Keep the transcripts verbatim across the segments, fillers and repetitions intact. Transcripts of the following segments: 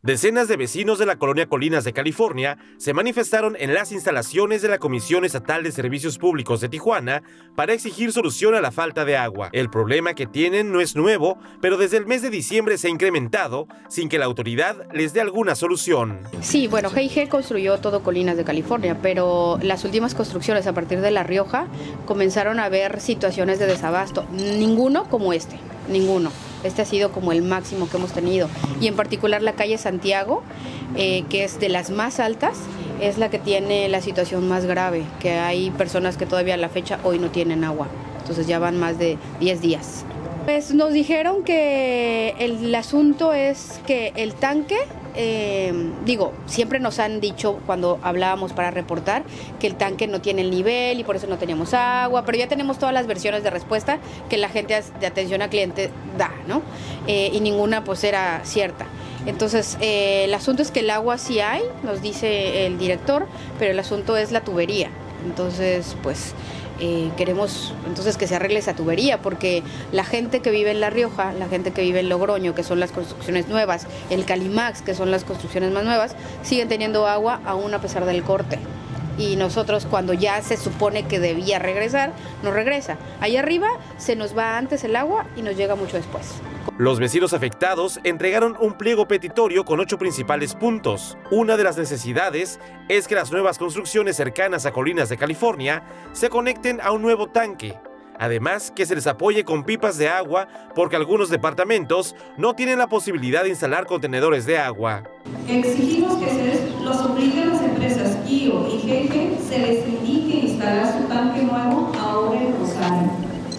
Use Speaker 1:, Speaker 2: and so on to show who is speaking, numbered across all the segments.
Speaker 1: Decenas de vecinos de la colonia Colinas de California se manifestaron en las instalaciones de la Comisión Estatal de Servicios Públicos de Tijuana para exigir solución a la falta de agua. El problema que tienen no es nuevo, pero desde el mes de diciembre se ha incrementado sin que la autoridad les dé alguna solución.
Speaker 2: Sí, bueno, G y G construyó todo Colinas de California, pero las últimas construcciones a partir de La Rioja comenzaron a haber situaciones de desabasto. Ninguno como este, ninguno. Este ha sido como el máximo que hemos tenido. Y en particular la calle Santiago, eh, que es de las más altas, es la que tiene la situación más grave, que hay personas que todavía a la fecha hoy no tienen agua. Entonces ya van más de diez días. Pues nos dijeron que el asunto es que el tanque, eh, digo, siempre nos han dicho cuando hablábamos para reportar que el tanque no tiene el nivel y por eso no teníamos agua, pero ya tenemos todas las versiones de respuesta que la gente de atención al cliente da, ¿no? Eh, y ninguna pues era cierta. Entonces, eh, el asunto es que el agua sí hay, nos dice el director, pero el asunto es la tubería. Entonces, pues... Eh, queremos entonces que se arregle esa tubería, porque la gente que vive en La Rioja, la gente que vive en Logroño, que son las construcciones nuevas, el Calimax, que son las construcciones más nuevas, siguen teniendo agua aún a pesar del corte. Y nosotros, cuando ya se supone que debía regresar, no regresa. Ahí arriba se nos va antes el agua y nos llega mucho después.
Speaker 1: Los vecinos afectados entregaron un pliego petitorio con ocho principales puntos. Una de las necesidades es que las nuevas construcciones cercanas a Colinas de California se conecten a un nuevo tanque. Además, que se les apoye con pipas de agua porque algunos departamentos no tienen la posibilidad de instalar contenedores de agua.
Speaker 3: Exigimos que se les, los obligue a las empresas I O y G G se les indique instalar su tanque nuevo a Obra El Rosario.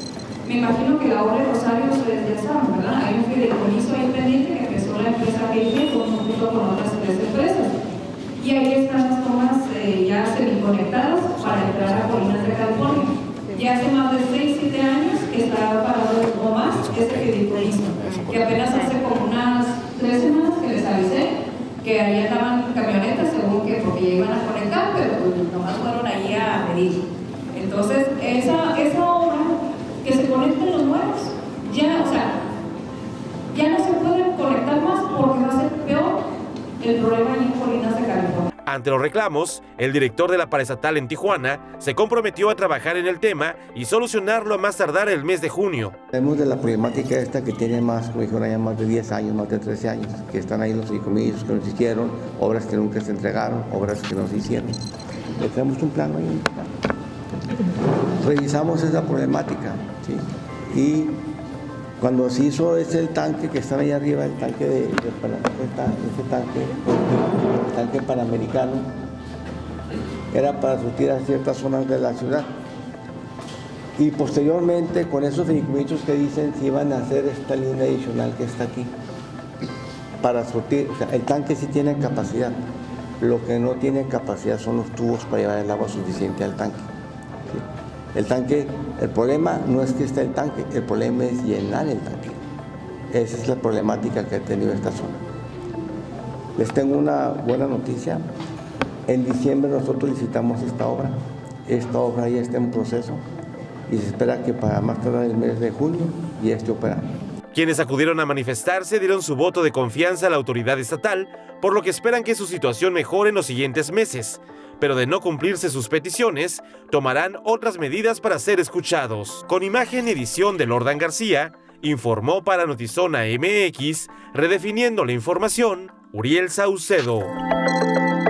Speaker 3: Me imagino que la Obra El Rosario ustedes ya saben, ¿verdad? Hay un fideicomiso ahí pendiente que empezó la empresa G G junto con otras tres empresas. Y ahí están las tomas eh, ya semiconectadas para entrar a Colinas de California. Ya hace más de seis, siete años que está parado o más ese fideicomiso, que apenas hace como unas tres semanas que les avisé que ahí estaban camionetas, según que porque ya iban a conectar, pero pues nomás fueron ahí a medir. Entonces, esa, esa obra, que se conecten los nuevos, ya, o sea, ya no se pueden conectar más porque va a ser peor el problema ahí en Colinas de California.
Speaker 1: Ante los reclamos, el director de la paraestatal en Tijuana se comprometió a trabajar en el tema y solucionarlo a más tardar el mes de junio.
Speaker 4: Tenemos de la problemática esta que tiene más, como dijeron, ya más de diez años, más de trece años, que están ahí los fideicomisos que nos hicieron, obras que nunca se entregaron, obras que nos hicieron. Le tenemos un plan ahí. Revisamos esa problemática, ¿sí? Y cuando se hizo ese el tanque que está ahí arriba, el tanque de, de ese tanque, el tanque panamericano, era para surtir a ciertas zonas de la ciudad. Y posteriormente, con esos fideicomisos que dicen, se iban a hacer esta línea adicional que está aquí, para surtir, o sea, el tanque sí tiene capacidad, lo que no tiene capacidad son los tubos para llevar el agua suficiente al tanque. ¿Sí? El tanque, el problema no es que esté el tanque, el problema es llenar el tanque. Esa es la problemática que ha tenido esta zona. Les tengo una buena noticia. En diciembre nosotros licitamos esta obra. Esta obra ya está en proceso y se espera que para más tardar el mes de junio ya esté operando.
Speaker 1: Quienes acudieron a manifestarse dieron su voto de confianza a la autoridad estatal, por lo que esperan que su situación mejore en los siguientes meses. Pero de no cumplirse sus peticiones, tomarán otras medidas para ser escuchados. Con imagen y edición de Lordan García, informó para Notizona M X, redefiniendo la información, Uriel Saucedo.